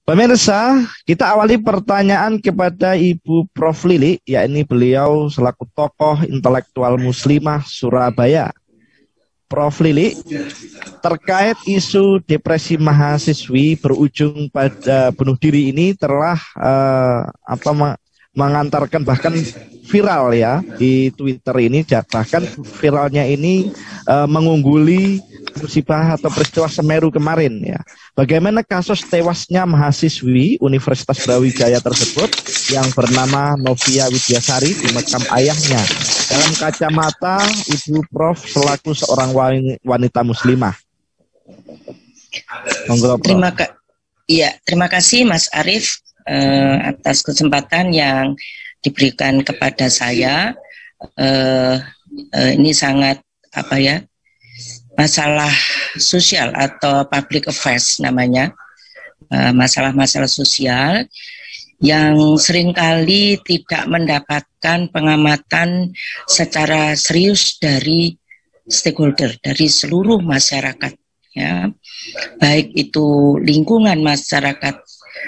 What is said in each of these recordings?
Pemirsa, kita awali pertanyaan kepada Ibu Prof. Lili, yakni beliau selaku tokoh intelektual muslimah Surabaya. Prof. Lili, terkait isu depresi mahasiswi berujung pada bunuh diri ini telah mengantarkan bahkan viral ya di Twitter ini, bahkan viralnya ini mengungguli musibah atau peristiwa Semeru kemarin ya. Bagaimana kasus tewasnya mahasiswi Universitas Brawijaya tersebut yang bernama Novia Widyasari di makam ayahnya. Dalam kacamata Ibu Prof selaku seorang wanita muslimah. Monggo, Prof. Terima kasih Mas Arief atas kesempatan yang diberikan kepada saya. Ini sangat masalah sosial atau public affairs namanya, masalah-masalah sosial yang seringkali tidak mendapatkan pengamatan secara serius dari stakeholder, dari seluruh masyarakat, ya, baik itu lingkungan masyarakat,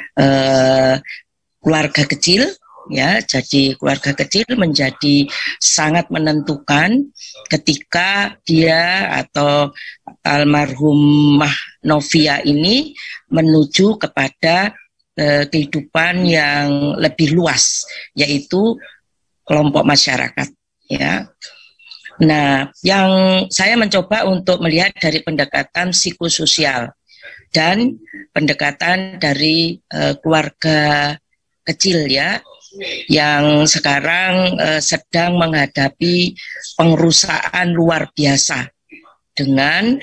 keluarga kecil. Ya, jadi keluarga kecil menjadi sangat menentukan ketika dia atau almarhumah Novia ini menuju kepada kehidupan yang lebih luas, yaitu kelompok masyarakat. Ya, nah, yang saya mencoba untuk melihat dari pendekatan psikososial dan pendekatan dari keluarga kecil ya, yang sekarang sedang menghadapi pengerusakan luar biasa dengan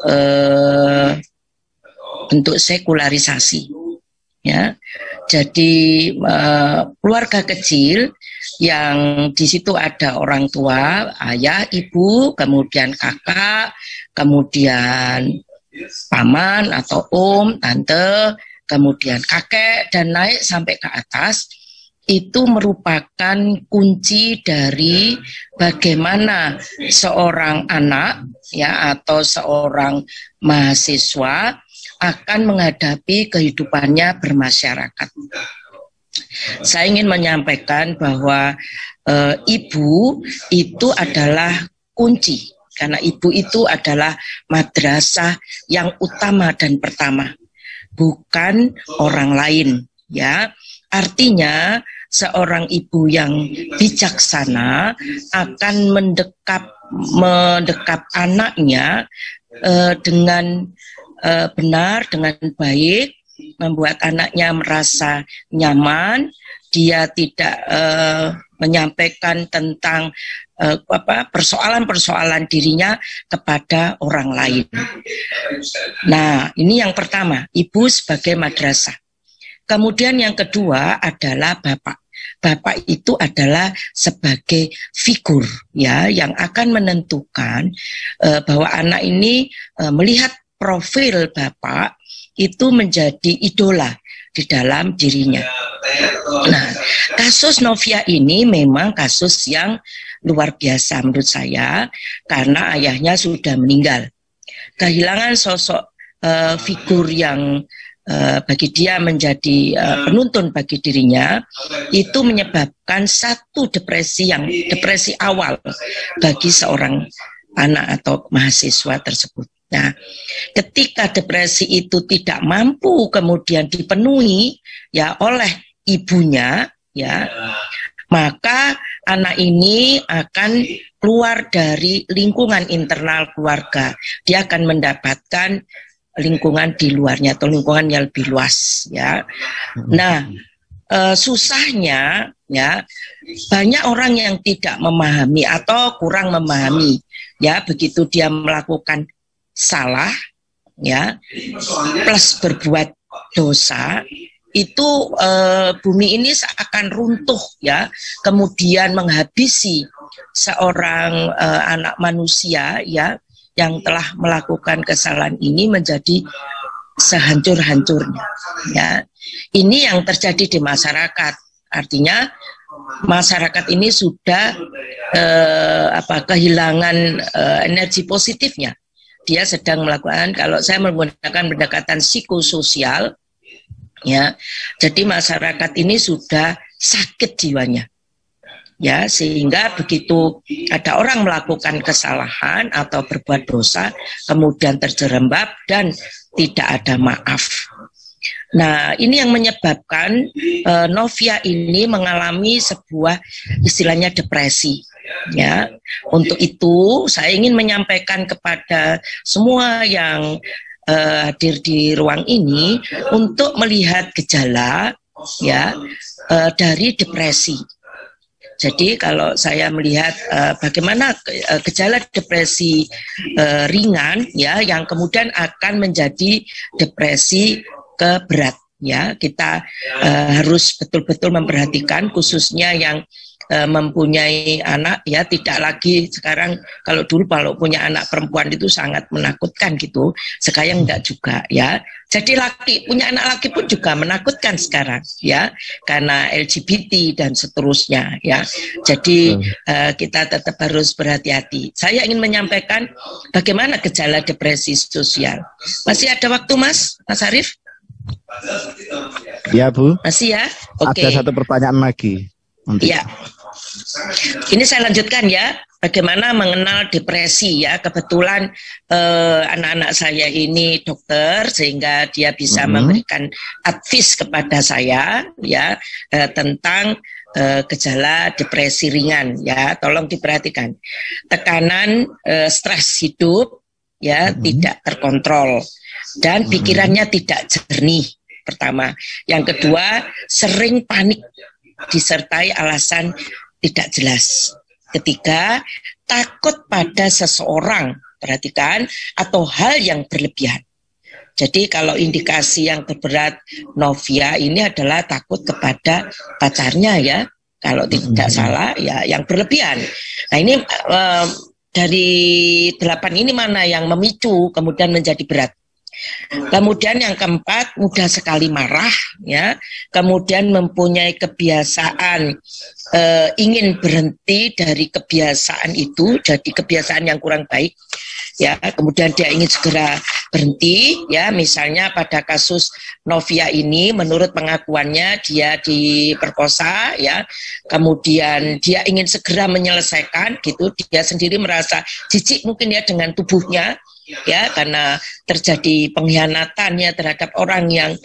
bentuk sekularisasi, ya. Jadi keluarga kecil yang di situ ada orang tua, ayah, ibu, kemudian kakak, kemudian paman atau om, tante, kemudian kakek, dan naik sampai ke atas. Itu merupakan kunci dari bagaimana seorang anak ya atau seorang mahasiswa akan menghadapi kehidupannya bermasyarakat. Saya ingin menyampaikan bahwa ibu itu adalah kunci, karena ibu itu adalah madrasah yang utama dan pertama, bukan orang lain, ya. Artinya seorang ibu yang bijaksana akan mendekap anaknya dengan benar, dengan baik, membuat anaknya merasa nyaman. Dia tidak menyampaikan tentang persoalan-persoalan dirinya kepada orang lain. Nah, ini yang pertama, ibu sebagai madrasah. Kemudian yang kedua adalah bapak. Bapak itu adalah sebagai figur ya yang akan menentukan bahwa anak ini melihat profil bapak itu menjadi idola di dalam dirinya. Nah, kasus Novia ini memang kasus yang luar biasa menurut saya karena ayahnya sudah meninggal. Kehilangan sosok figur yang bagi dia menjadi penuntun bagi dirinya, itu menyebabkan satu depresi awal bagi seorang anak atau mahasiswa tersebut. Nah, ketika depresi itu tidak mampu kemudian dipenuhi ya oleh ibunya, ya, maka anak ini akan keluar dari lingkungan internal keluarga. Dia akan mendapatkan lingkungan di luarnya atau lingkungan yang lebih luas, ya. Nah, susahnya ya banyak orang yang tidak memahami atau kurang memahami, ya, begitu dia melakukan salah, ya, plus berbuat dosa, itu bumi ini seakan runtuh, ya, kemudian menghabisi seorang anak manusia, ya, yang telah melakukan kesalahan ini menjadi sehancur-hancurnya. Ya, ini yang terjadi di masyarakat. Artinya masyarakat ini sudah kehilangan energi positifnya. Dia sedang melakukan, kalau saya menggunakan pendekatan psikososial, Ya, jadi masyarakat ini sudah sakit jiwanya. Ya, sehingga begitu ada orang melakukan kesalahan atau berbuat dosa, kemudian terjerembab dan tidak ada maaf. Nah, ini yang menyebabkan Novia ini mengalami sebuah istilahnya depresi. Ya, untuk itu saya ingin menyampaikan kepada semua yang hadir di ruang ini untuk melihat gejala ya dari depresi. Jadi kalau saya melihat bagaimana gejala depresi ringan ya yang kemudian akan menjadi depresi keberat ya, kita harus betul-betul memperhatikan khususnya yang mempunyai anak ya, tidak lagi sekarang kalau dulu kalau punya anak perempuan itu sangat menakutkan gitu, sekarang enggak juga ya. Jadi punya anak laki pun juga menakutkan sekarang ya, karena LGBT dan seterusnya ya. Jadi kita tetap harus berhati-hati. Saya ingin menyampaikan bagaimana gejala depresi sosial. Masih ada waktu Mas Arif? Ya Bu. Masih ya? Oke. Ada satu pertanyaan lagi. Iya. Ini saya lanjutkan ya. Bagaimana mengenal depresi ya. Kebetulan anak-anak saya ini dokter sehingga dia bisa memberikan advice kepada saya ya tentang gejala depresi ringan ya. Tolong diperhatikan. Tekanan stres hidup ya tidak terkontrol dan pikirannya tidak jernih. Pertama, yang kedua sering panik disertai alasan tidak jelas. Ketiga, takut pada seseorang, perhatikan, atau hal yang berlebihan. Jadi kalau indikasi yang terberat Novia ini adalah takut kepada pacarnya ya, kalau tidak salah ya yang berlebihan. Nah ini dari 8 ini mana yang memicu kemudian menjadi berat. Kemudian yang keempat, mudah sekali marah ya, kemudian mempunyai kebiasaan ingin berhenti dari kebiasaan itu, jadi kebiasaan yang kurang baik ya, kemudian dia ingin segera berhenti ya. Misalnya pada kasus Novia ini menurut pengakuannya dia diperkosa ya, kemudian dia ingin segera menyelesaikan gitu, dia sendiri merasa jijik mungkin ya dengan tubuhnya ya, karena terjadi pengkhianatannya terhadap orang yang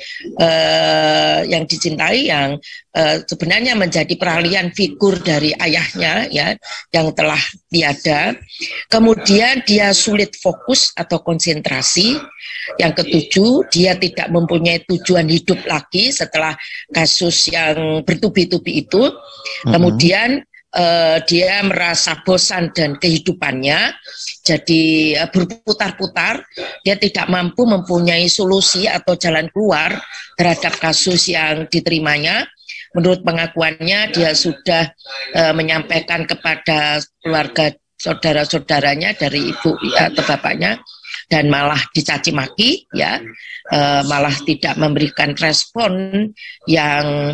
dicintai, yang sebenarnya menjadi peralihan figur dari ayahnya ya, yang telah tiada. Kemudian dia sulit fokus atau konsentrasi. Yang ketujuh, dia tidak mempunyai tujuan hidup lagi setelah kasus yang bertubi-tubi itu. Kemudian dia merasa bosan dan kehidupannya jadi berputar-putar, dia tidak mampu mempunyai solusi atau jalan keluar terhadap kasus yang diterimanya. Menurut pengakuannya dia sudah menyampaikan kepada keluarga saudara-saudaranya dari ibu atau bapaknya dan malah dicaci maki ya, malah tidak memberikan respon yang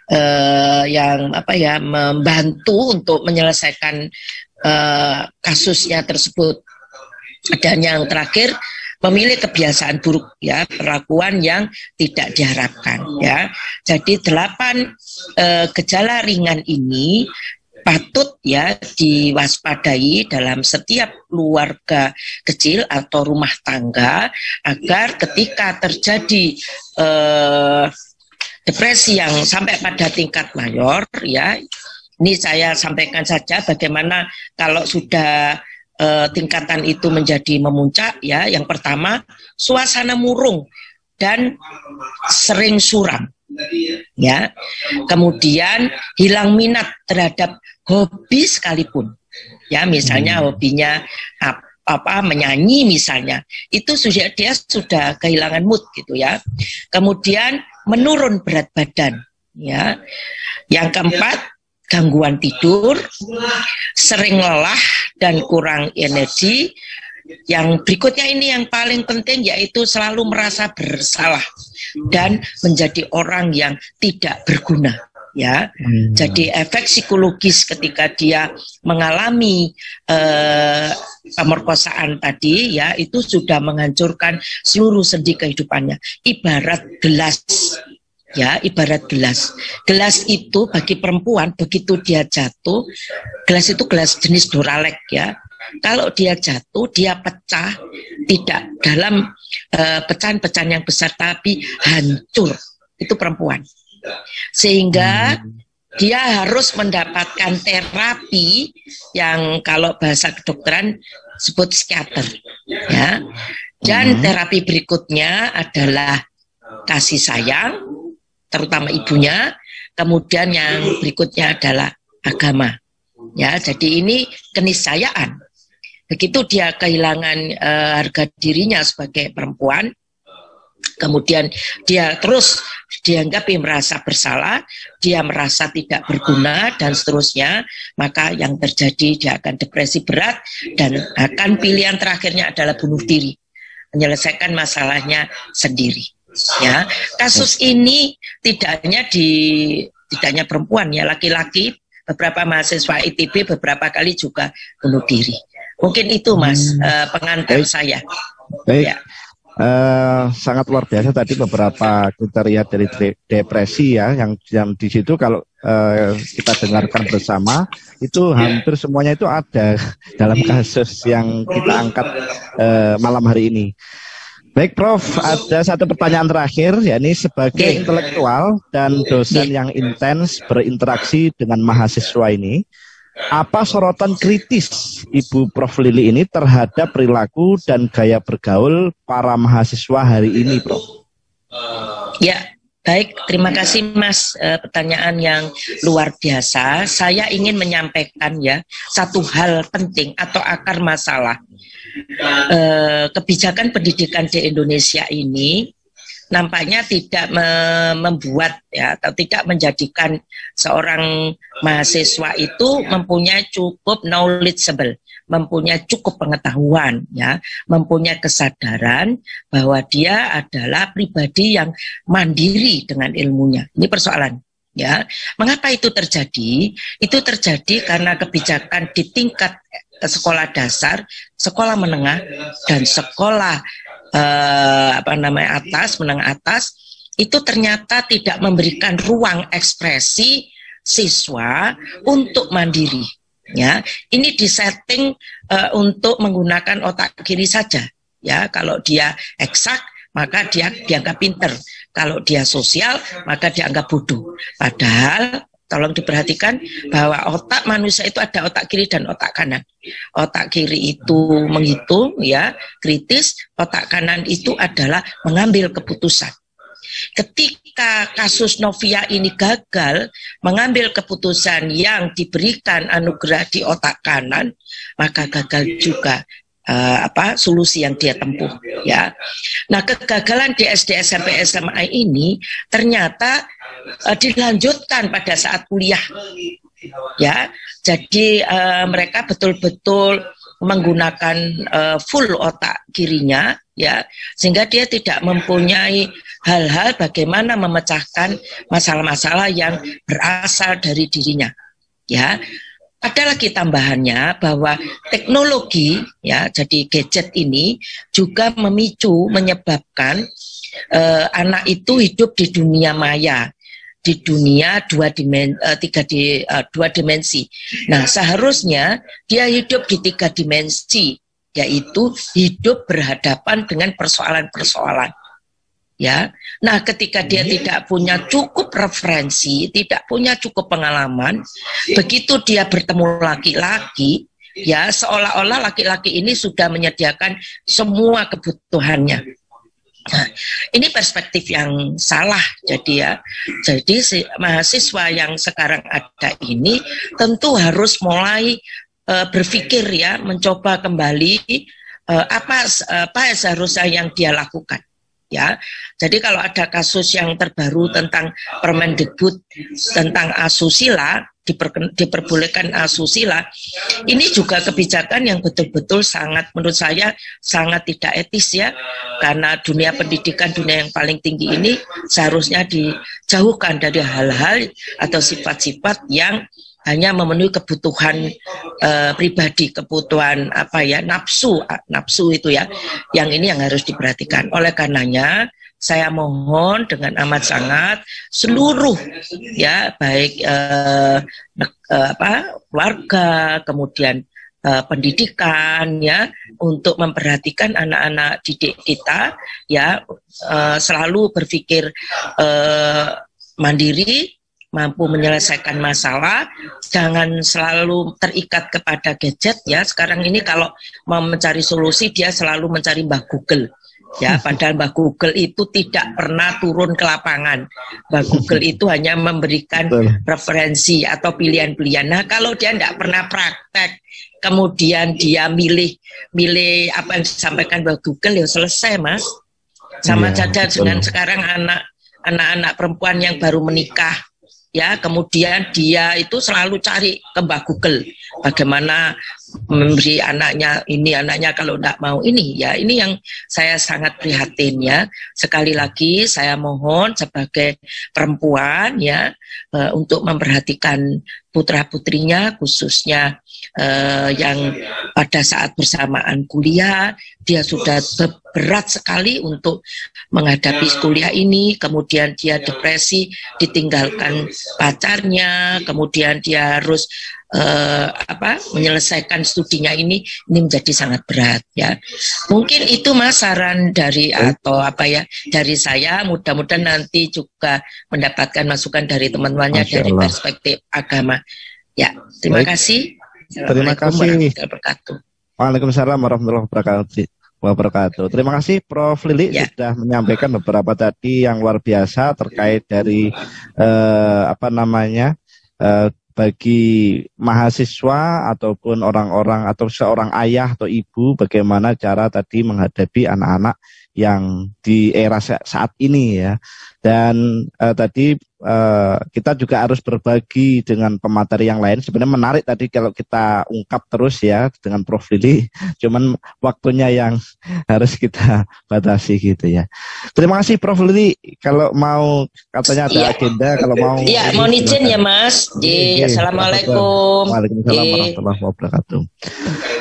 membantu untuk menyelesaikan kasusnya tersebut. Dan yang terakhir, memilih kebiasaan buruk ya, perlakuan yang tidak diharapkan ya. Jadi 8 gejala ringan ini patut ya diwaspadai dalam setiap keluarga kecil atau rumah tangga, agar ketika terjadi depresi yang sampai pada tingkat mayor ya, ini saya sampaikan saja bagaimana kalau sudah tingkatan itu menjadi memuncak ya. Yang pertama, suasana murung dan sering suram ya. Kemudian hilang minat terhadap hobi sekalipun ya, misalnya hobinya menyanyi misalnya, itu dia sudah kehilangan mood gitu ya. Kemudian menurun berat badan ya. Yang keempat, gangguan tidur, sering lelah dan kurang energi. Yang berikutnya ini yang paling penting, yaitu selalu merasa bersalah dan menjadi orang yang tidak berguna ya. Jadi efek psikologis ketika dia mengalami pemerkosaan tadi ya, itu sudah menghancurkan seluruh sendi kehidupannya. Ibarat gelas ya, ibarat gelas. Gelas itu bagi perempuan begitu dia jatuh, gelas itu gelas jenis Doralek ya. Kalau dia jatuh, dia pecah, tidak dalam pecahan-pecahan yang besar, tapi hancur. Itu perempuan. Sehingga dia harus mendapatkan terapi yang kalau bahasa kedokteran sebut psikiater. Ya. Dan terapi berikutnya adalah kasih sayang, terutama ibunya. Kemudian yang berikutnya adalah agama. Ya, jadi ini keniscayaan. Begitu dia kehilangan harga dirinya sebagai perempuan, kemudian dia terus dianggap merasa bersalah, dia merasa tidak berguna dan seterusnya, maka yang terjadi dia akan depresi berat dan akan pilihan terakhirnya adalah bunuh diri, menyelesaikan masalahnya sendiri. Ya, kasus ini tidak hanya perempuan ya, laki-laki, beberapa mahasiswa ITB beberapa kali juga bunuh diri. Mungkin itu Mas pengantar saya. Baik. Ya. Sangat luar biasa tadi beberapa kriteria dari depresi ya, yang di situ kalau kita dengarkan bersama itu hampir semuanya itu ada dalam kasus yang kita angkat malam hari ini. Baik Prof, ada satu pertanyaan terakhir, yakni sebagai intelektual dan dosen yang intens berinteraksi dengan mahasiswa ini, apa sorotan kritis Ibu Prof Lili ini terhadap perilaku dan gaya bergaul para mahasiswa hari ini, Prof? Ya, baik, terima kasih Mas, pertanyaan yang luar biasa. Saya ingin menyampaikan ya satu hal penting atau akar masalah. Kebijakan pendidikan di Indonesia ini nampaknya tidak membuat ya, atau tidak menjadikan seorang mahasiswa itu mempunyai cukup knowledgeable, mempunyai cukup pengetahuan ya, mempunyai kesadaran bahwa dia adalah pribadi yang mandiri dengan ilmunya. Ini persoalan ya. Mengapa itu terjadi? Itu terjadi karena kebijakan di tingkat sekolah dasar, sekolah menengah dan sekolah atas, menengah atas itu ternyata tidak memberikan ruang ekspresi siswa untuk mandiri. Ya, ini disetting untuk menggunakan otak kiri saja. Ya, kalau dia eksak maka dia dianggap pinter. Kalau dia sosial maka dianggap bodoh. Padahal tolong diperhatikan bahwa otak manusia itu ada otak kiri dan otak kanan. Otak kiri itu menghitung, ya, kritis. Otak kanan itu adalah mengambil keputusan. Ketika kasus Novia ini gagal mengambil keputusan yang diberikan anugerah di otak kanan, maka gagal juga solusi yang dia tempuh, ya. Nah, kegagalan di SD, SMP, SMA ini ternyata dilanjutkan pada saat kuliah, ya. Jadi mereka betul-betul menggunakan full otak kirinya, ya, sehingga dia tidak mempunyai hal-hal bagaimana memecahkan masalah-masalah yang berasal dari dirinya, ya. Ada lagi tambahannya bahwa teknologi, ya, jadi gadget ini juga menyebabkan anak itu hidup di dunia maya, di dunia dua dimensi. Nah, seharusnya dia hidup di 3 dimensi, yaitu hidup berhadapan dengan persoalan-persoalan. Ya, nah ketika dia tidak punya cukup referensi, tidak punya cukup pengalaman, begitu dia bertemu laki-laki, ya seolah-olah laki-laki ini sudah menyediakan semua kebutuhannya. Nah, ini perspektif yang salah. Jadi mahasiswa yang sekarang ada ini tentu harus mulai berpikir, ya, mencoba kembali apa seharusnya yang dia lakukan. Ya, jadi kalau ada kasus yang terbaru tentang Permendikbud tentang asusila, diperbolehkan asusila, ini juga kebijakan yang betul-betul sangat, menurut saya sangat tidak etis, ya, karena dunia pendidikan, dunia yang paling tinggi ini seharusnya dijauhkan dari hal-hal atau sifat-sifat yang hanya memenuhi kebutuhan pribadi, kebutuhan nafsu itu ya, yang ini yang harus diperhatikan. Oleh karenanya saya mohon dengan amat sangat seluruh ya, baik keluarga, kemudian pendidikan ya, untuk memperhatikan anak-anak didik kita ya, selalu berpikir mandiri, mampu menyelesaikan masalah, jangan selalu terikat kepada gadget ya. Sekarang ini kalau mau mencari solusi dia selalu mencari Mbah Google. Ya, padahal Mbah Google itu tidak pernah turun ke lapangan. Mbah Google itu hanya memberikan referensi atau pilihan-pilihan. Nah, kalau dia tidak pernah praktek, kemudian dia milih apa yang disampaikan Mbah Google, ya selesai, Mas. Sama saja dengan sekarang anak-anak perempuan yang baru menikah, ya, kemudian dia itu selalu cari ke Mbah Google bagaimana memberi anaknya ini, anaknya kalau tidak mau ini ya. Ini yang saya sangat prihatin ya. Sekali lagi saya mohon sebagai perempuan ya, untuk memperhatikan putra-putrinya, khususnya yang pada saat bersamaan kuliah dia sudah berat sekali untuk menghadapi kuliah ini, kemudian dia depresi, ditinggalkan pacarnya, kemudian dia harus menyelesaikan studinya ini menjadi sangat berat ya. Mungkin itu Mas saran dari dari saya, mudah-mudahan nanti juga mendapatkan masukan dari teman-temannya dari perspektif agama. Ya, terima kasih. Terima kasih. Waalaikumsalam warahmatullahi wabarakatuh. Terima kasih Prof. Lili sudah menyampaikan beberapa tadi yang luar biasa terkait dari bagi mahasiswa ataupun orang-orang atau seorang ayah atau ibu, bagaimana cara tadi menghadapi anak-anak yang di era saat ini ya. Dan tadi kita juga harus berbagi dengan pemateri yang lain. Sebenarnya menarik tadi kalau kita ungkap terus ya dengan Prof. Lili, cuman waktunya yang harus kita batasi gitu ya. Terima kasih Prof. Lili. Kalau mau katanya ada agenda, kalau mau. Iya, mohon izin ya Mas. Assalamualaikum. Waalaikumsalam warahmatullahi wabarakatuh.